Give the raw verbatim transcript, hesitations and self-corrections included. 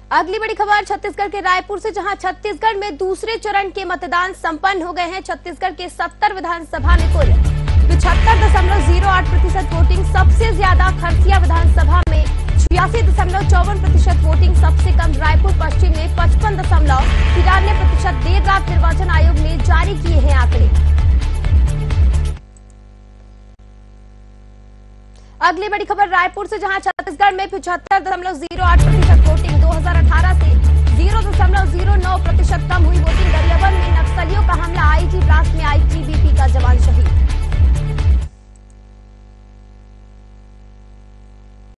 अगली बड़ी खबर छत्तीसगढ़ के रायपुर से, जहां छत्तीसगढ़ में दूसरे चरण के मतदान संपन्न हो गए हैं। छत्तीसगढ़ के सत्तर विधानसभा में कुल पिछहत्तर दशमलव जीरो आठ प्रतिशत वोटिंग, सबसे ज्यादा खरसिया विधानसभा में छियासी दशमलव चौवन प्रतिशत वोटिंग, सबसे कम रायपुर पश्चिम में पचपन दशमलव तिरानवे प्रतिशत। देर रात निर्वाचन आयोग ने जारी किए हैं आंकड़े। अगली बड़ी खबर रायपुर से, जहां छत्तीसगढ़ में पिछहत्तर दशमलव जीरो आठ प्रतिशत वोटिंग, दो हजार अठारह से जीरो दशमलव जीरो नौ प्रतिशत कम हुई वोटिंग। गरियाबंद में नक्सलियों का हमला, आईजी ब्लास्ट में आईटीबीपी का जवान शहीद।